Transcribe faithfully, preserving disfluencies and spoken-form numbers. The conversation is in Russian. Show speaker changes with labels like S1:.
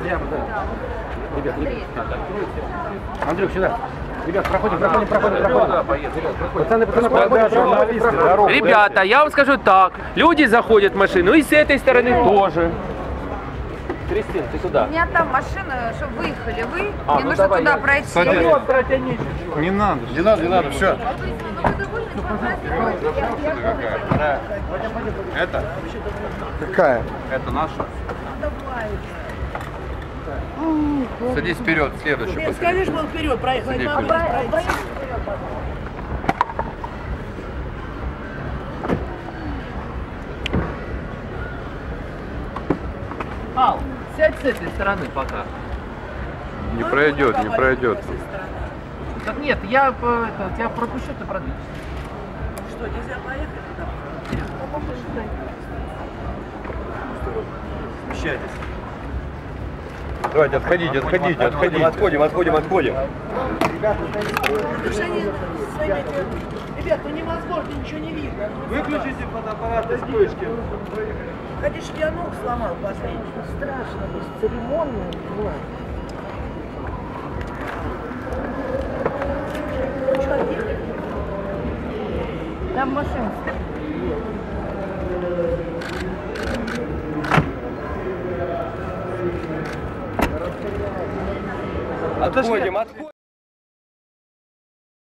S1: Ребят, ребят. Андрюх, сюда. Ребят, проходим, проходим, проходим, проходим. Пацаны, пацаны, проходим. Ребята, я вам скажу так. Люди заходят в машину, и с этой стороны тоже. Кристин, ты сюда.
S2: У меня там машина, чтобы выехали вы.
S1: А,
S2: Мне
S1: ну
S2: нужно
S1: давай,
S2: туда
S1: я...
S2: пройти.
S3: Не надо.
S4: Не надо, не надо, все.
S3: Это? Какая?
S4: Это наша. Садись вперед, следующий.
S5: Скажи, что вперед, проехать.
S1: Ал, сядь с этой стороны пока.
S3: Не пройдет, не пройдет.
S1: Так нет, я это, тебя пропущу, ты продвинешь.
S5: Что, нельзя поехать туда?
S4: Смещайтесь.
S3: Давайте, отходите, отходите, отходите.
S4: Отходим, отходим, отходим.
S5: Ребят, ну невозможно, ничего не видно.
S4: Выключите фотоаппарат из вспышки.
S5: Ходишь, я ногу сломал последний. Страшно, бесцеремонно.
S2: Там машина.
S4: Отходим, отходим.